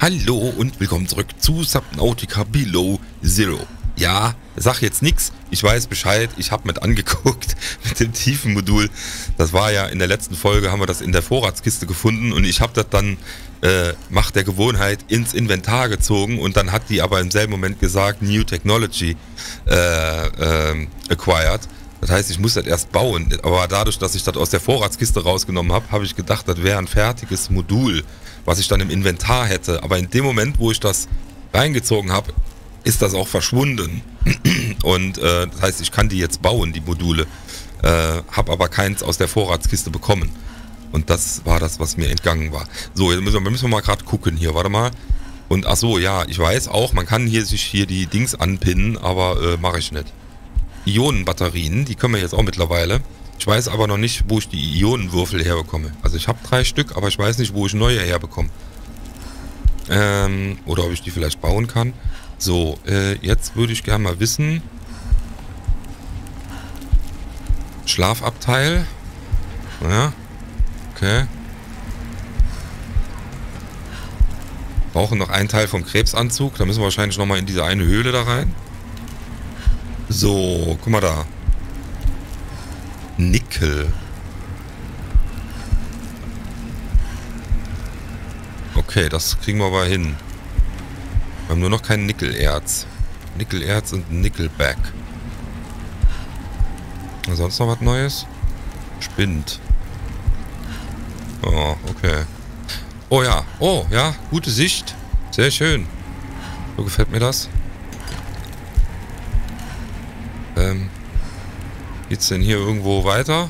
Hallo und willkommen zurück zu Subnautica Below Zero. Ja, sag jetzt nix, ich weiß Bescheid, ich habe mit angeguckt mit dem Tiefenmodul. Das war ja in der letzten Folge, haben wir das in der Vorratskiste gefunden und ich habe das dann Macht der Gewohnheit ins Inventar gezogen und dann hat die aber im selben Moment gesagt, New Technology acquired. Das heißt, ich muss das erst bauen, aber dadurch, dass ich das aus der Vorratskiste rausgenommen habe, habe ich gedacht, das wäre ein fertiges Modul, was ich dann im Inventar hätte. Aber in dem Moment, wo ich das reingezogen habe, ist das auch verschwunden. Und das heißt, ich kann die jetzt bauen, die Module, habe aber keins aus der Vorratskiste bekommen. Und das war das, was mir entgangen war. So, jetzt müssen wir mal gerade gucken hier, warte mal. Und ach so, ja, ich weiß auch, man kann sich hier die Dings anpinnen, aber mache ich nicht. Ionenbatterien, die können wir jetzt auch mittlerweile. Ich weiß aber noch nicht, wo ich die Ionenwürfel herbekomme. Also ich habe 3 Stück, aber ich weiß nicht, wo ich neue herbekomme. Oder ob ich die vielleicht bauen kann. So, jetzt würde ich gerne mal wissen. Schlafabteil. Ja, okay. Brauchen noch einen Teil vom Krebsanzug. Da müssen wir wahrscheinlich nochmal in diese eine Höhle da rein. So, guck mal da. Nickel. Okay, das kriegen wir aber hin. Wir haben nur noch kein Nickelerz. Nickelerz und Nickelback. Sonst noch was Neues? Spind. Oh, okay. Oh ja, gute Sicht. Sehr schön. So gefällt mir das. Geht's denn hier irgendwo weiter?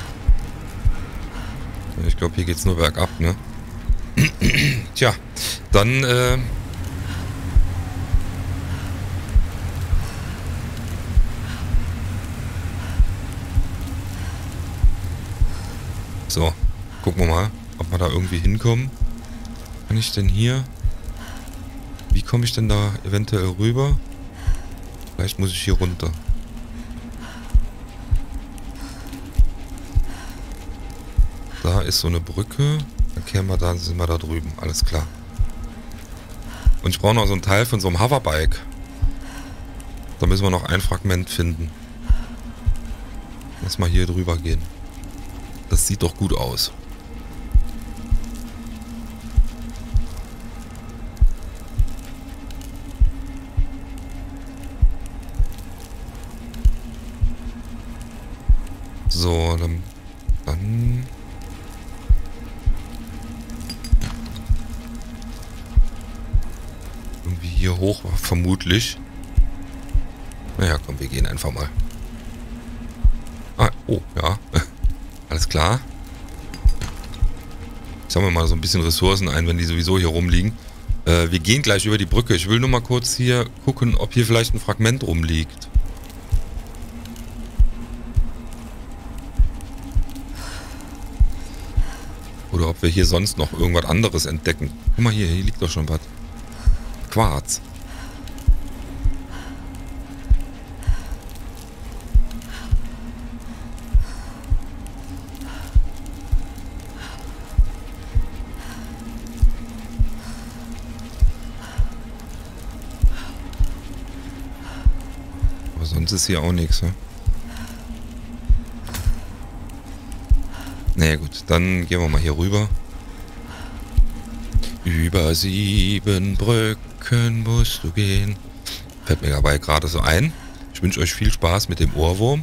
Ich glaube, hier geht's nur bergab, ne? Tja, dann, so, gucken wir mal, ob wir da irgendwie hinkommen. Kann ich denn hier... Wie komme ich denn da eventuell rüber? Vielleicht muss ich hier runter. Da ist so eine Brücke. Dann kehren wir da, sind wir da drüben. Alles klar. Und ich brauche noch so ein Teil von so einem Hoverbike. Da müssen wir noch ein Fragment finden. Lass mal hier drüber gehen. Das sieht doch gut aus. So, dann irgendwie hier hoch, vermutlich. Naja, komm, wir gehen einfach mal. Ah, oh, ja. Alles klar. Ich sammle mal so ein bisschen Ressourcen ein, wenn die sowieso hier rumliegen. Wir gehen gleich über die Brücke. Ich will nur mal kurz hier gucken, ob hier vielleicht ein Fragment rumliegt. Oder ob wir hier sonst noch irgendwas anderes entdecken. Guck mal hier liegt doch schon was. Quarz. Aber sonst ist hier auch nichts, ne? Naja gut, dann gehen wir mal hier rüber. Über 7 Brücken musst du gehen. Fällt mir dabei gerade so ein. Ich wünsche euch viel Spaß mit dem Ohrwurm.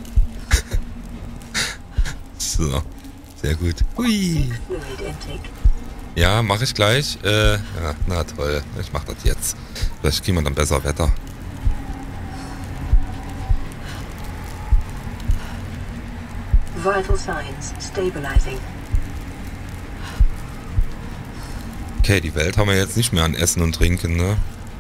So, sehr gut. Hui. Ja, mache ich gleich. Ja, na toll, ich mache das jetzt. Vielleicht kriegen wir dann besser Wetter. Vital signs stabilizing. Okay, die Welt haben wir jetzt nicht mehr an Essen und Trinken, ne?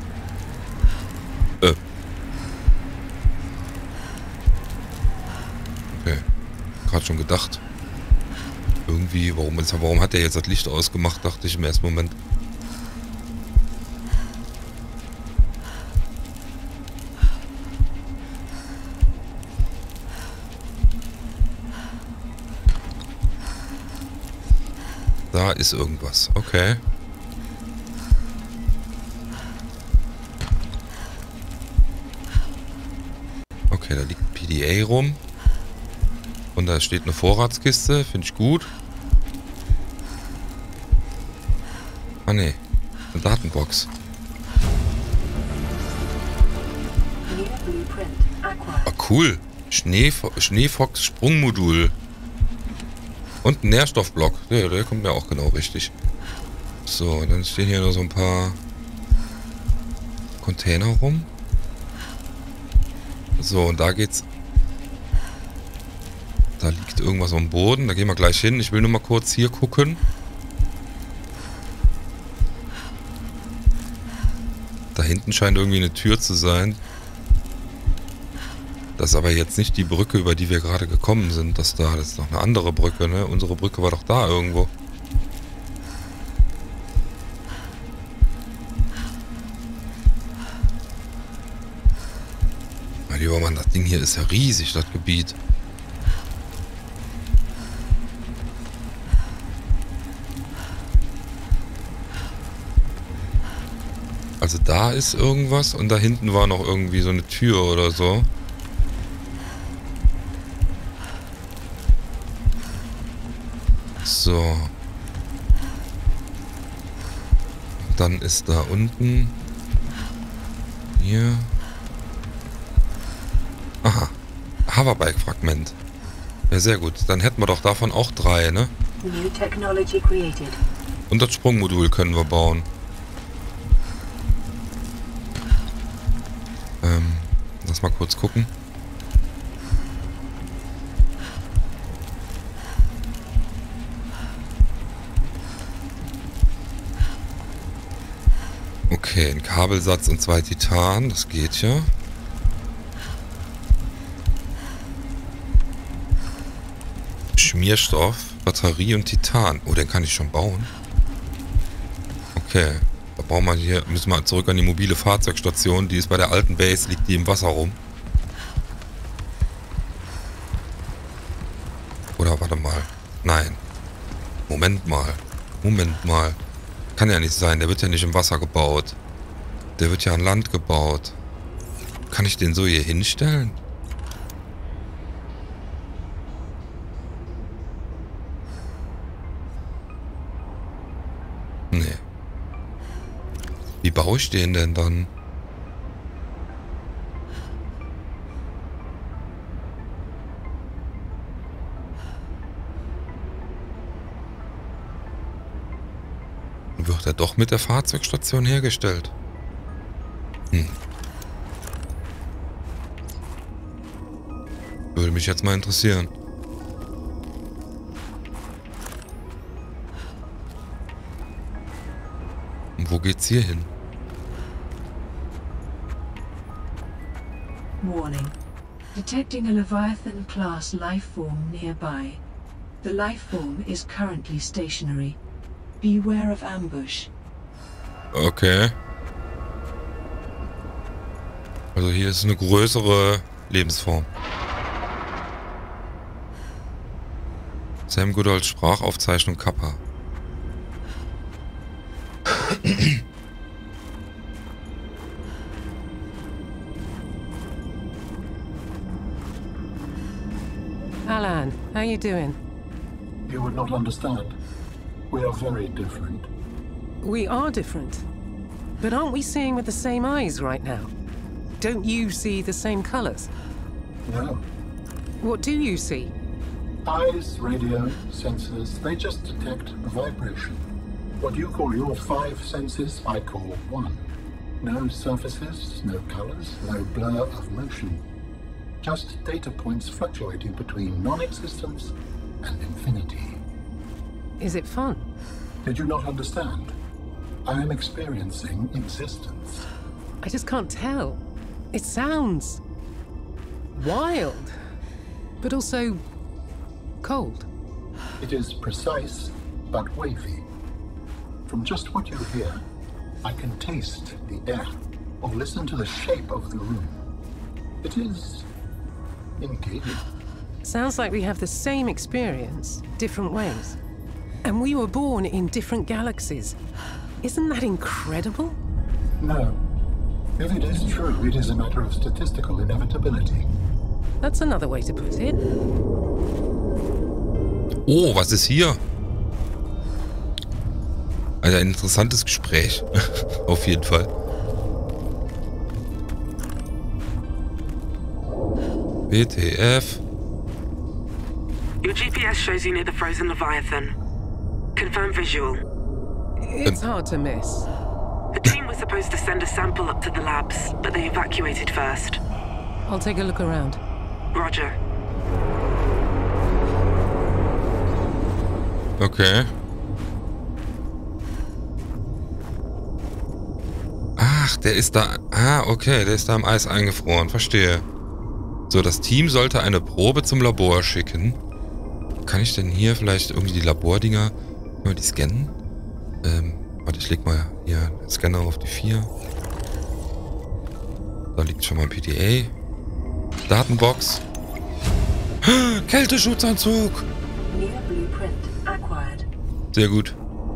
Okay. Gerade schon gedacht. Irgendwie, warum hat der jetzt das Licht ausgemacht, dachte ich im ersten Moment. Da ist irgendwas. Okay. Okay, da liegt ein PDA rum. Und da steht eine Vorratskiste. Finde ich gut. Ah, ne. Eine Datenbox. Ah, cool. Schneefox Sprungmodul. Und ein Nährstoffblock. Der kommt mir auch genau richtig. So, dann stehen hier noch so ein paar Container rum. So, und da geht's. Da liegt irgendwas am Boden. Da gehen wir gleich hin. Ich will nur mal kurz hier gucken. Da hinten scheint irgendwie eine Tür zu sein. Das ist aber jetzt nicht die Brücke, über die wir gerade gekommen sind. Das ist noch eine andere Brücke, ne? Unsere Brücke war doch da irgendwo. Mein lieber Mann, das Ding hier ist ja riesig, das Gebiet. Also da ist irgendwas und da hinten war noch irgendwie so eine Tür oder so. So. Dann ist da unten. Hier. Aha. Hoverbike-Fragment. Ja, sehr gut. Dann hätten wir doch davon auch 3, ne? New technology created. Und das Sprungmodul können wir bauen. Lass mal kurz gucken. Okay, ein Kabelsatz und 2 Titan, das geht ja. Schmierstoff, Batterie und Titan. Oh, den kann ich schon bauen. Okay, da brauchen wir hier, müssen wir zurück an die mobile Fahrzeugstation. Die ist bei der alten Base, liegt die im Wasser rum. Oder warte mal. Nein. Moment mal. Kann ja nicht sein, der wird ja nicht im Wasser gebaut. Der wird ja an Land gebaut. Kann ich den so hier hinstellen? Nee. Wie baue ich den denn dann? Wird er doch mit der Fahrzeugstation hergestellt? Würde mich jetzt mal interessieren. Und wo geht's hier hin? Warning. Detecting a Leviathan-class lifeform nearby. The lifeform is currently stationary. Beware of ambush. Okay. Also hier ist eine größere Lebensform. Sam Goodall Sprachaufzeichnung Kappa. Alan, how you doing? You would not understand. We are very different. We are different. But aren't we seeing with the same eyes right now? Don't you see the same colors? No. What do you see? Eyes, radio, sensors, they just detect vibration. What you call your 5 senses, I call 1. No surfaces, no colors, no blur of motion. Just data points fluctuating between non-existence and infinity. Is it fun? Did you not understand? I am experiencing existence. I just can't tell. It sounds wild, but also cold. It is precise, but wavy. From just what you hear, I can taste the air, or listen to the shape of the room. It is engaging. Sounds like we have the same experience, different ways. And we were born in different galaxies. Isn't that incredible? No. If it is true, it is a matter of statistical inevitability. That's another way to put it. Oh, was ist hier? Also ein interessantes Gespräch. Auf jeden Fall. WTF. Your GPS shows you near the frozen Leviathan. Confirm visual. It's hard to miss. The team was supposed to send a sample up to the labs, but they evacuated first. I'll take a look around. Roger. Okay. Ach, der ist da... Ah, okay, der ist da im Eis eingefroren. Verstehe. So, das Team sollte eine Probe zum Labor schicken. Kann ich denn hier vielleicht irgendwie die Labordinger... Mal die scannen? Warte, ich leg mal hier den Scanner auf die 4. Da liegt schon mal ein PDA. Datenbox. Kälteschutzanzug! New blueprint acquired. Sehr gut.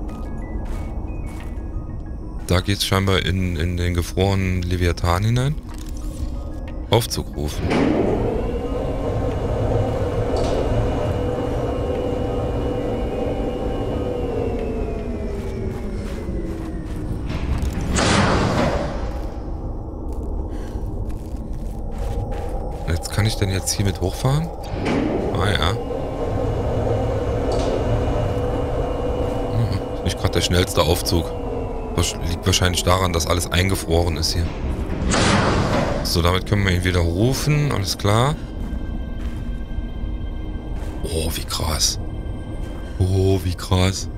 Da geht's scheinbar in den gefrorenen Leviathan hinein. Aufzug rufen. Jetzt kann ich denn jetzt hier mit hochfahren? Ah ja. Ist nicht gerade der schnellste Aufzug. Das liegt wahrscheinlich daran, dass alles eingefroren ist hier. So, damit können wir ihn wieder rufen. Alles klar. Oh, wie krass. Oh, wie krass.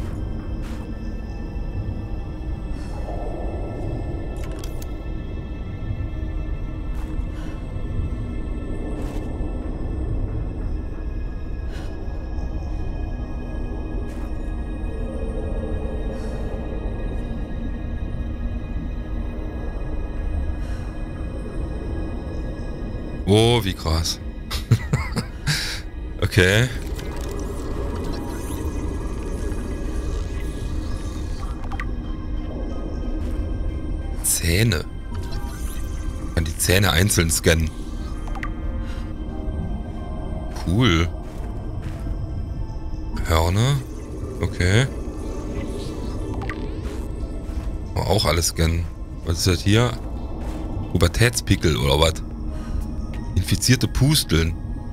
Oh, wie krass. Okay. Zähne. Ich kann die Zähne einzeln scannen. Cool. Hörner. Okay. Auch alles scannen. Was ist das hier? Pubertätspickel oder was? Infizierte Pusteln.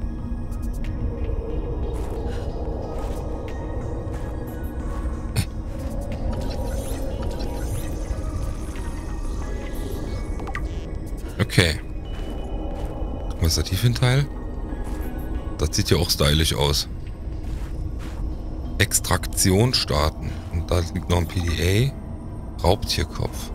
Okay. Was ist das hier für ein Teil? Das sieht ja auch stylisch aus. Extraktion starten. Und da liegt noch ein PDA. Raubtierkopf.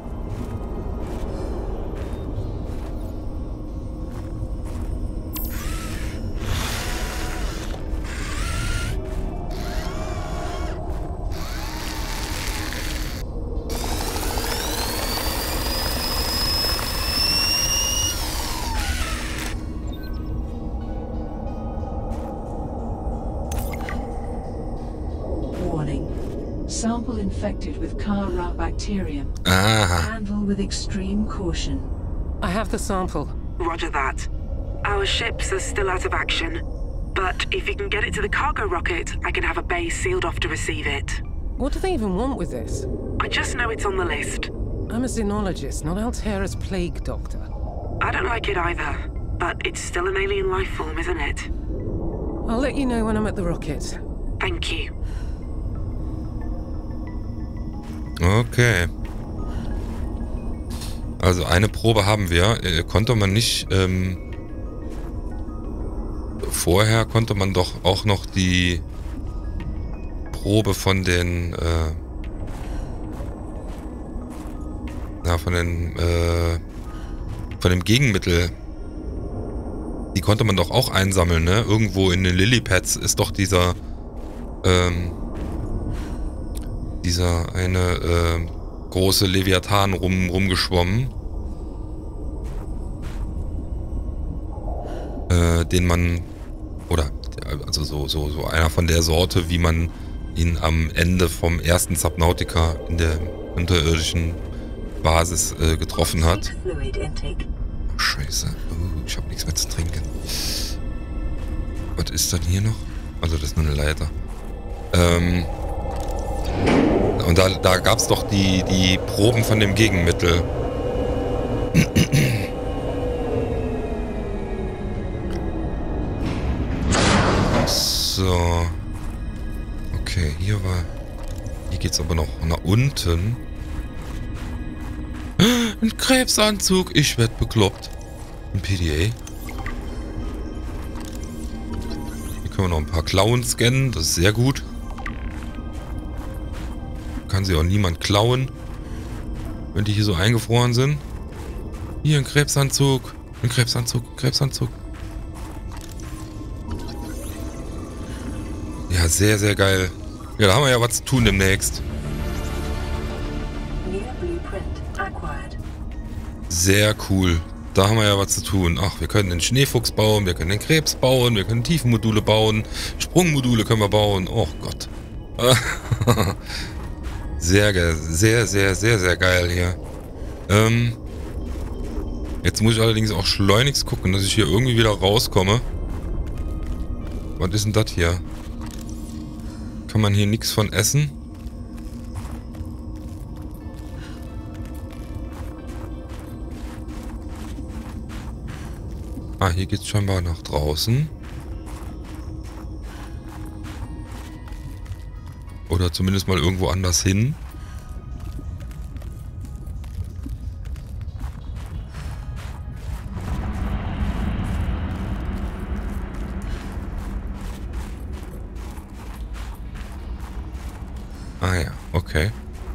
Sample infected with Kara bacterium. Aha. Handle with extreme caution. I have the sample. Roger that. Our ships are still out of action, but if you can get it to the cargo rocket, I can have a base sealed off to receive it. What do they even want with this? I just know it's on the list. I'm a xenologist, not Altera's plague doctor. I don't like it either, but it's still an alien life form, isn't it? I'll let you know when I'm at the rocket. Thank you. Okay. Also eine Probe haben wir. Konnte man nicht... vorher konnte man doch auch noch die Probe von den... von dem Gegenmittel... Die konnte man doch auch einsammeln, ne? Irgendwo in den Lilypads ist doch dieser eine große Leviathan rumgeschwommen. Den man, oder also so einer von der Sorte, wie man ihn am Ende vom ersten Subnautica in der unterirdischen Basis getroffen hat. Oh, Scheiße. Ich habe nichts mehr zu trinken. Was ist denn hier noch? Also das ist nur eine Leiter. Und da gab es doch die Proben von dem Gegenmittel. So. Okay, hier geht's aber noch nach unten. Ein Krebsanzug. Ich werd bekloppt. Ein PDA. Hier können wir noch ein paar Klauen scannen. Das ist sehr gut. Kann sie auch niemand klauen. Wenn die hier so eingefroren sind. Hier ein Krebsanzug. Ein Krebsanzug. Krebsanzug. Ja, sehr, sehr geil. Ja, da haben wir ja was zu tun demnächst. Sehr cool. Da haben wir ja was zu tun. Ach, wir können den Schneefuchs bauen, wir können den Krebs bauen, wir können Tiefenmodule bauen, Sprungmodule können wir bauen. Oh Gott. Sehr geil. Sehr, sehr, sehr, sehr geil hier. Jetzt muss ich allerdings auch schleunigst gucken, dass ich hier irgendwie wieder rauskomme. Was ist denn das hier? Kann man hier nichts von essen? Ah, hier geht's scheinbar nach draußen. Oder zumindest mal irgendwo anders hin. Ah ja, okay.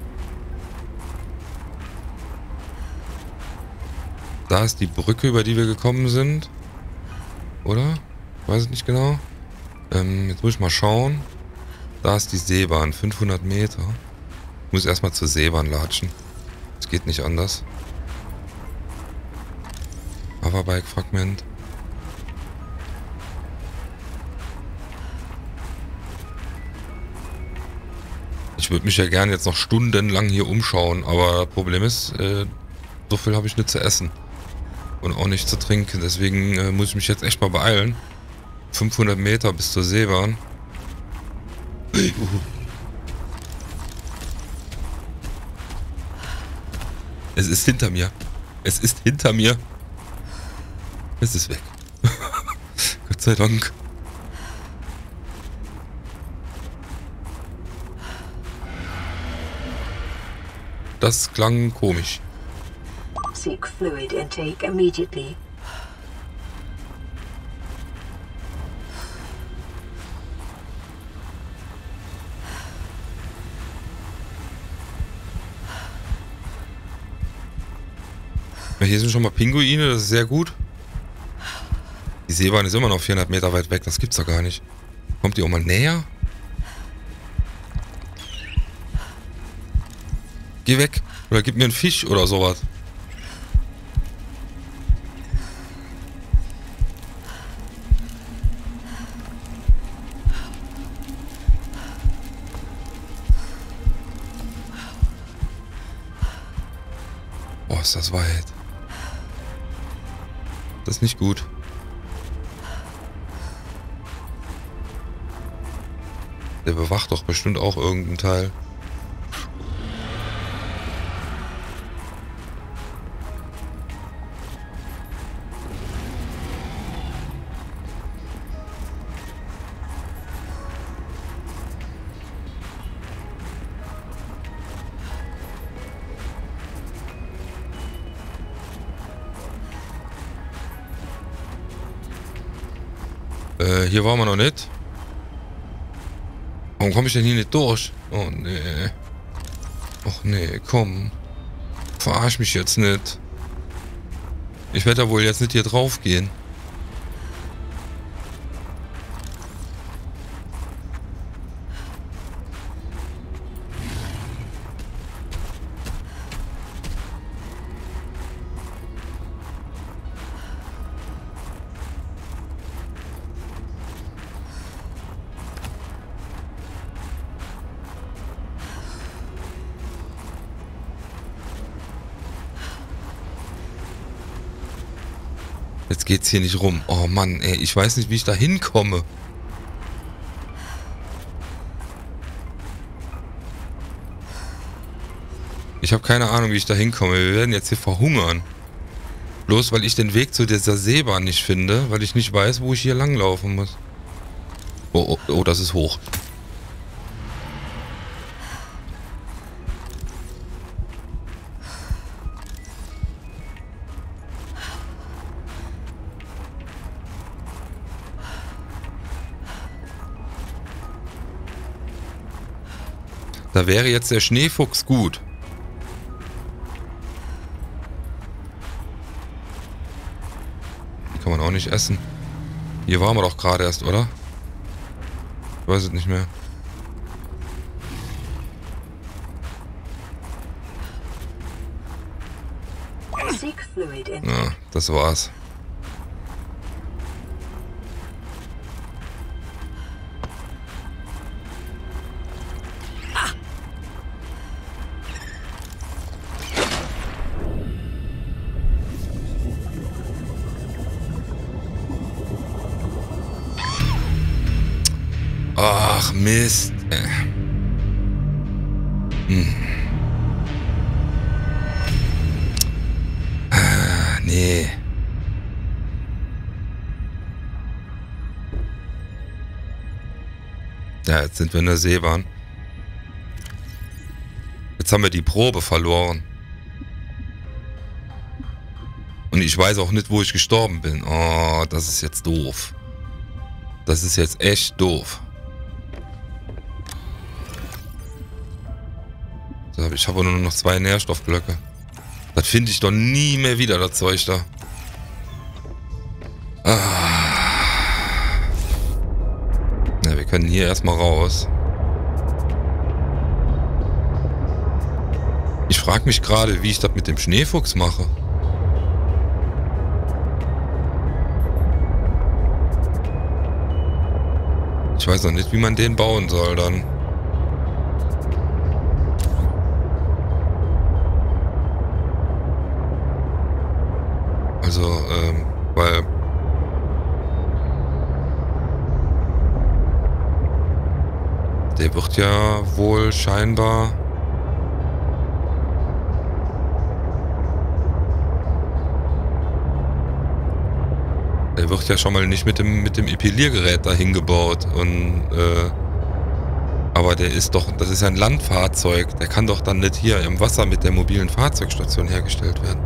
Da ist die Brücke, über die wir gekommen sind. Oder? Weiß ich nicht genau. Jetzt muss ich mal schauen. Da ist die Seebahn, 500 Meter. Ich muss erstmal zur Seebahn latschen. Es geht nicht anders. Hoverbike-Fragment. Ich würde mich ja gerne jetzt noch stundenlang hier umschauen, aber Problem ist, so viel habe ich nicht zu essen. Und auch nicht zu trinken, deswegen muss ich mich jetzt echt mal beeilen. 500 Meter bis zur Seebahn. Es ist hinter mir. Es ist hinter mir. Es ist weg. Gott sei Dank. Das klang komisch. Seek fluid intake immediately. Ja, hier sind schon mal Pinguine, das ist sehr gut. Die Seebahn ist immer noch 400 Meter weit weg, das gibt's doch gar nicht. Kommt die auch mal näher? Geh weg. Oder gib mir einen Fisch oder sowas. Boah, ist das weit. Das ist nicht gut. Der bewacht doch bestimmt auch irgendeinen Teil. Hier waren wir noch nicht. Warum komme ich denn hier nicht durch? Oh nee. Och nee, komm. Verarsch mich jetzt nicht. Ich werde da wohl jetzt nicht hier drauf gehen. Jetzt geht's hier nicht rum. Oh Mann, ey, ich weiß nicht, wie ich da hinkomme. Ich habe keine Ahnung, wie ich da hinkomme. Wir werden jetzt hier verhungern. Bloß, weil ich den Weg zu dieser Seebahn nicht finde, weil ich nicht weiß, wo ich hier langlaufen muss. Oh, oh, oh, das ist hoch. Da wäre jetzt der Schneefuchs gut. Die kann man auch nicht essen. Hier waren wir doch gerade erst, oder? Ich weiß es nicht mehr. Seek fluid intake. Ja, das war's. Ach, Mist. Nee. Ja, jetzt sind wir in der Seebahn. Jetzt haben wir die Probe verloren. Und ich weiß auch nicht, wo ich gestorben bin. Oh, das ist jetzt doof. Das ist jetzt echt doof. So, ich habe nur noch 2 Nährstoffblöcke. Das finde ich doch nie mehr wieder, das Zeug da. Ja, wir können hier erstmal raus. Ich frage mich gerade, wie ich das mit dem Schneefuchs mache. Ich weiß noch nicht, wie man den bauen soll dann. Also, weil... Der wird ja wohl scheinbar... Der wird ja schon mal nicht mit dem Epiliergerät dahin gebaut und aber der ist doch, das ist ja ein Landfahrzeug, der kann doch dann nicht hier im Wasser mit der mobilen Fahrzeugstation hergestellt werden.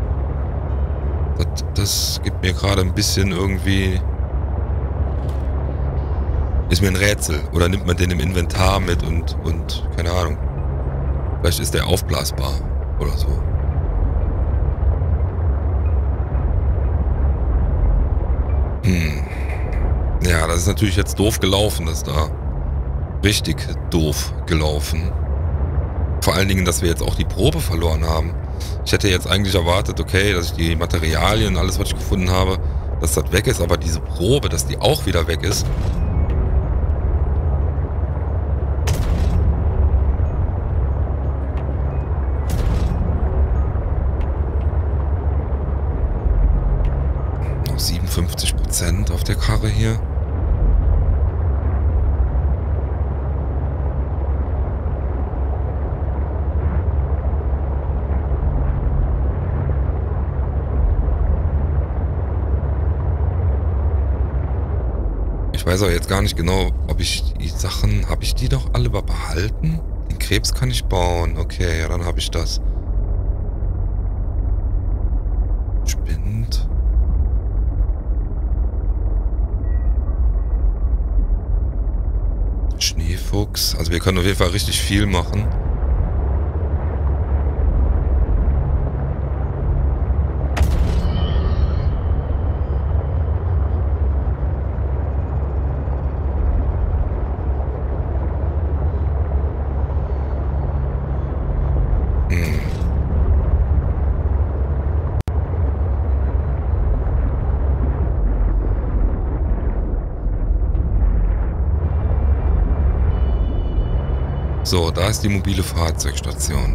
Das gibt mir gerade ein bisschen irgendwie, ist mir ein Rätsel. Oder nimmt man den im Inventar mit und keine Ahnung. Vielleicht ist der aufblasbar oder so. Ja, das ist natürlich jetzt doof gelaufen, das da. Richtig doof gelaufen. Vor allen Dingen, dass wir jetzt auch die Probe verloren haben. Ich hätte jetzt eigentlich erwartet, okay, dass ich die Materialien, alles was ich gefunden habe, dass das weg ist, aber diese Probe, dass die auch wieder weg ist. Noch 57% auf der Karre hier. Ich weiß auch jetzt gar nicht genau, ob ich die Sachen, habe ich die doch alle behalten? Den Krebs kann ich bauen. Okay, ja, dann habe ich das. Spind. Schneefuchs. Also wir können auf jeden Fall richtig viel machen. So, da ist die mobile Fahrzeugstation.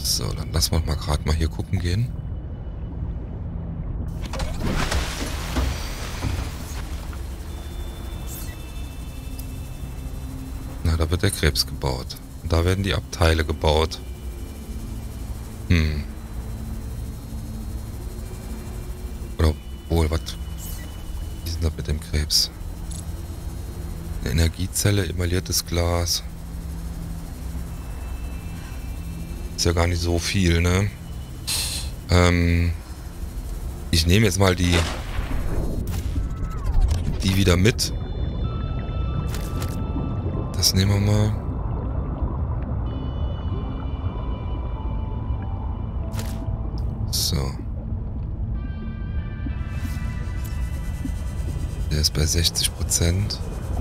So, dann lassen wir mal gerade mal hier gucken gehen. Na, da wird der Krebs gebaut. Und da werden die Abteile gebaut. Oder wohl, was? Wie ist denn das mit dem Krebs? Eine Energiezelle, emailliertes Glas. Ist ja gar nicht so viel, ne? Ich nehme jetzt mal die wieder mit. Das nehmen wir mal. So. Der ist bei 60%.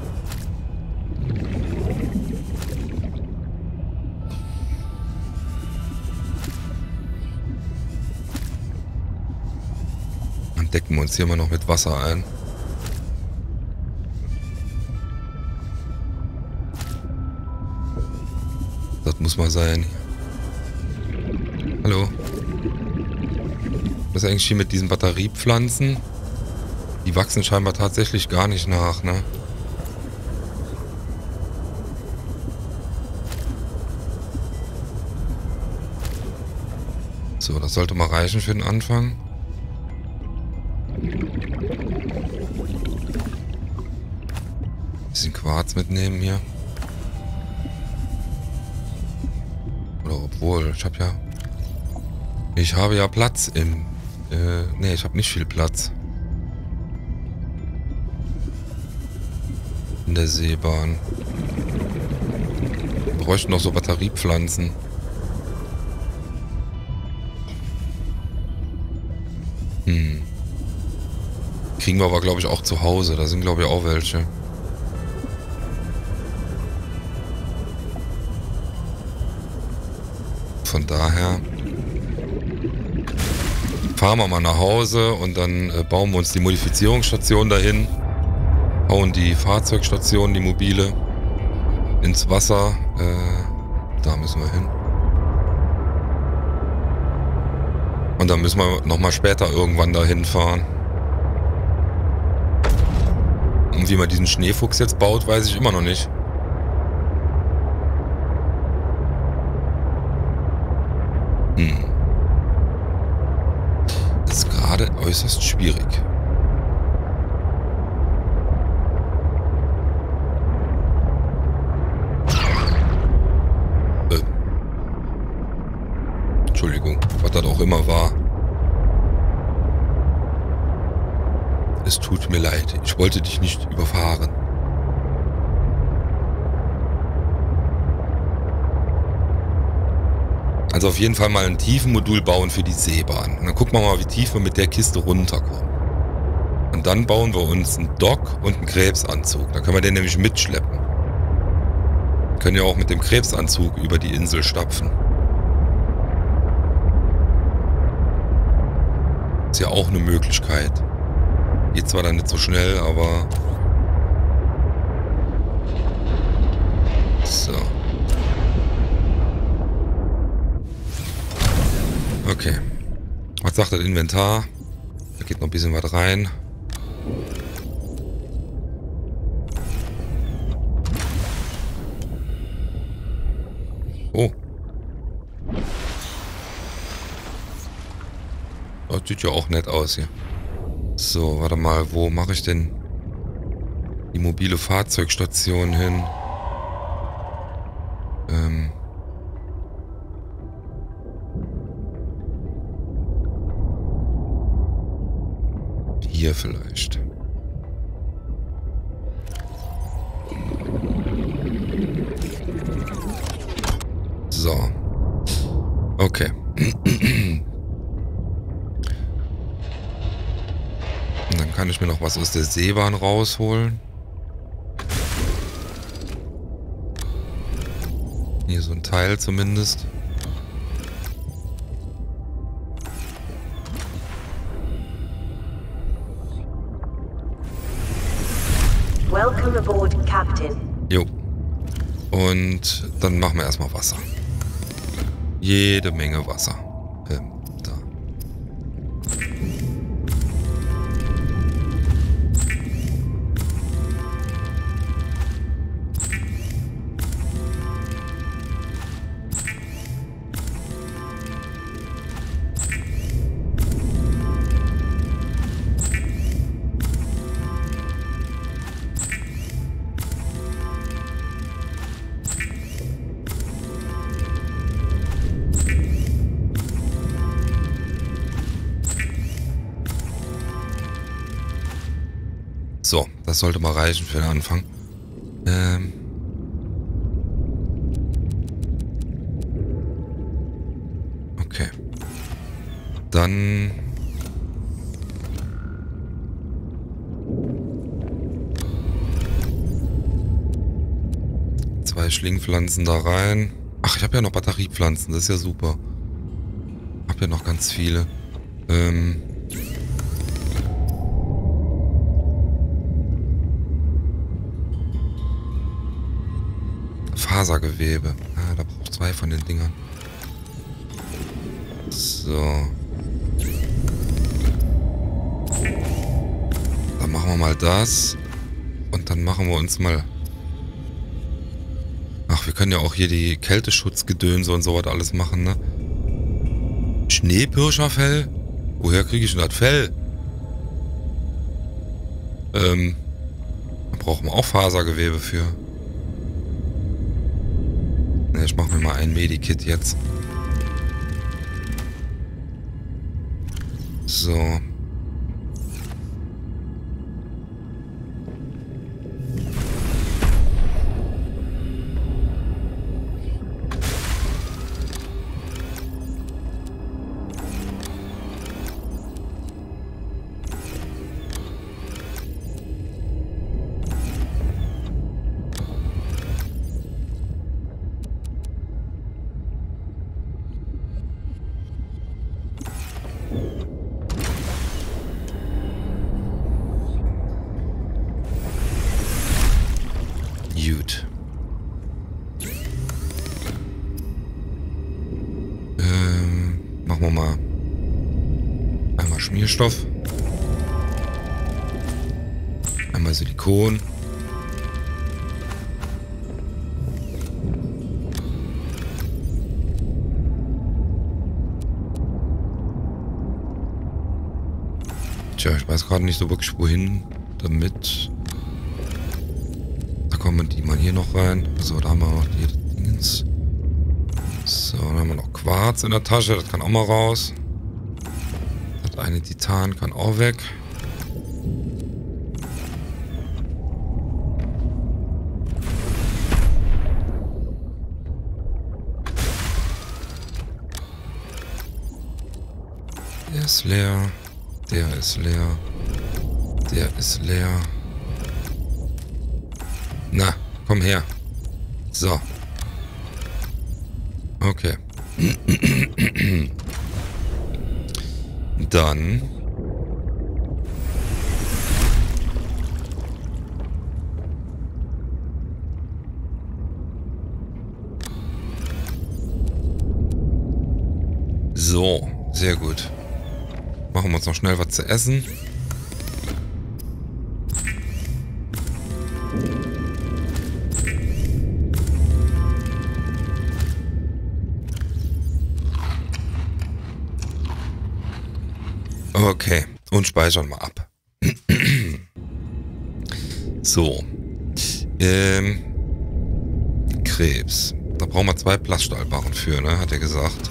Dann decken wir uns hier mal noch mit Wasser ein. Das muss mal sein. Hallo. Was ist eigentlich hier mit diesen Batteriepflanzen? Die wachsen scheinbar tatsächlich gar nicht nach, ne? So, das sollte mal reichen für den Anfang. Bisschen Quarz mitnehmen hier. Oder obwohl, ich habe ja Platz im... nee, ich habe nicht viel Platz. In der Seebahn. Wir bräuchten noch so Batteriepflanzen. Kriegen wir aber, glaube ich, auch zu Hause. Da sind, glaube ich, auch welche. Von daher fahren wir mal nach Hause und dann bauen wir uns die Modifizierungsstation dahin. Hauen die Fahrzeugstation, die mobile, ins Wasser. Da müssen wir hin. Und dann müssen wir nochmal später irgendwann dahin fahren. Und wie man diesen Schneefuchs jetzt baut, weiß ich immer noch nicht. Das ist gerade äußerst schwierig. Entschuldigung, was das auch immer war. Es tut mir leid, ich wollte dich nicht überfahren. Also auf jeden Fall mal ein Tiefenmodul bauen für die Seebahn. Und dann gucken wir mal, wie tief wir mit der Kiste runterkommen. Und dann bauen wir uns einen Dock und einen Krebsanzug. Dann können wir den nämlich mitschleppen. Wir können ja auch mit dem Krebsanzug über die Insel stapfen. Ist ja auch eine Möglichkeit. Geht zwar dann nicht so schnell, aber... So. Okay. Was sagt das Inventar? Da geht noch ein bisschen was rein. Oh. Das sieht ja auch nett aus hier. So, warte mal, wo mache ich denn die mobile Fahrzeugstation hin? Hier vielleicht. So. Okay. Und dann kann ich mir noch was aus der Seebahn rausholen. Hier so ein Teil zumindest. Welcome aboard, Captain. Jo. Und dann machen wir erstmal Wasser. Jede Menge Wasser. Da. So, das sollte mal reichen für den Anfang. Okay. Dann... Zwei Schlingpflanzen da rein. Ach, ich habe ja noch Batteriepflanzen, das ist ja super. Ich habe ja noch ganz viele. Fasergewebe. Ah, da braucht 2 von den Dingern. So. Dann machen wir mal das. Und dann machen wir uns mal... Ach, wir können ja auch hier die Kälteschutzgedönse und sowas alles machen, ne? Schneepirscherfell? Woher kriege ich denn das Fell? Da brauchen wir auch Fasergewebe für. Ne, ich mache mir mal ein Medikit jetzt. So. Gut. Machen wir mal einmal Schmierstoff. Einmal Silikon. Tja, ich weiß gerade nicht so wirklich wohin damit. Kommen die mal hier noch rein. So, da haben wir noch die Dingens. So, dann haben wir noch Quarz in der Tasche. Das kann auch mal raus. Das eine Titan kann auch weg. Der ist leer. Der ist leer. Der ist leer. Na, komm her. So. Okay. Dann. So, sehr gut. Machen wir uns noch schnell was zu essen. Okay, und speichern mal ab. So. Krebs. Da brauchen wir 2 Plaststahlbarren für, ne? Hat er gesagt.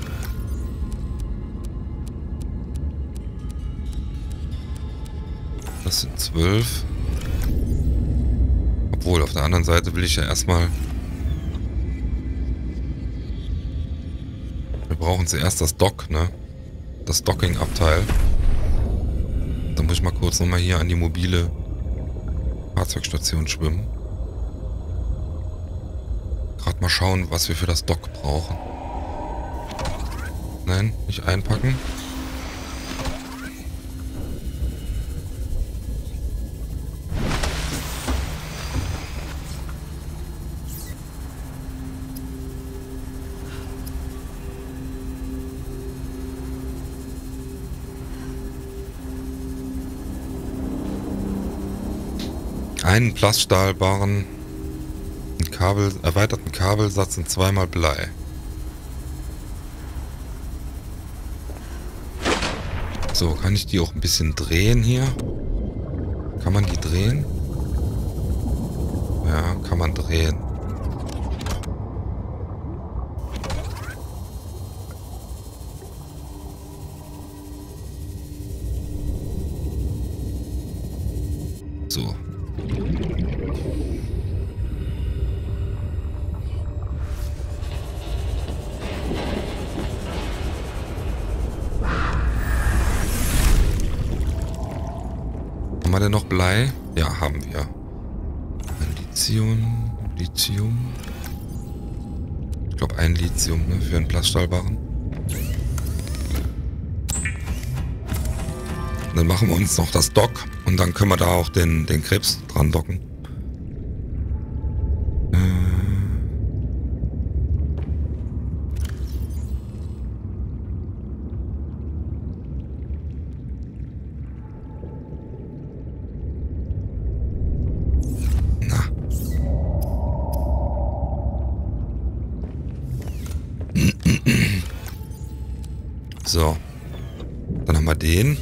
Das sind 12. Obwohl, auf der anderen Seite will ich ja erstmal... Wir brauchen zuerst das Dock, ne? Das Docking-Abteil. Dann muss ich mal kurz nochmal hier an die mobile Fahrzeugstation schwimmen. Gerade mal schauen, was wir für das Dock brauchen. Nein, nicht einpacken. einen Plaststahlbarren, einen erweiterten Kabelsatz und 2-mal Blei. So, kann ich die auch ein bisschen drehen hier? Kann man die drehen? Ja, kann man drehen. So. Haben wir denn noch Blei? Ja, haben wir. Lithium. Ich glaube ein Lithium, ne, für einen Plaststahlbarren. Dann machen wir uns noch das Dock und dann können wir da auch den Krebs dran docken. So. Dann haben wir den.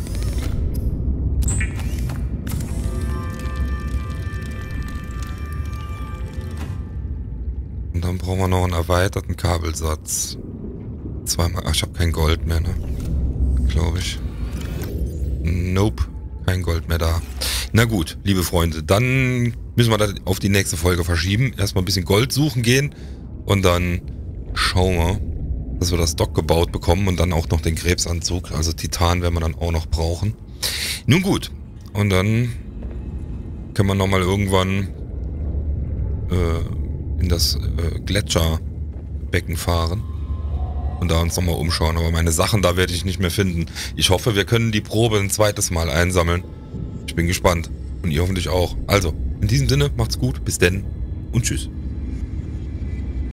Und dann brauchen wir noch einen erweiterten Kabelsatz. 2-mal. Ach, ich habe kein Gold mehr, ne? Glaube ich. Nope. Kein Gold mehr da. Na gut, liebe Freunde. Dann müssen wir das auf die nächste Folge verschieben. Erstmal ein bisschen Gold suchen gehen. Und dann schauen wir, dass wir das Dock gebaut bekommen und dann auch noch den Krebsanzug. Also Titan werden wir dann auch noch brauchen. Nun gut. Und dann können wir nochmal irgendwann in das Gletscherbecken fahren. Und da uns nochmal umschauen. Aber meine Sachen, da werde ich nicht mehr finden. Ich hoffe, wir können die Probe ein zweites Mal einsammeln. Ich bin gespannt. Und ihr hoffentlich auch. Also, in diesem Sinne, macht's gut. Bis denn und tschüss.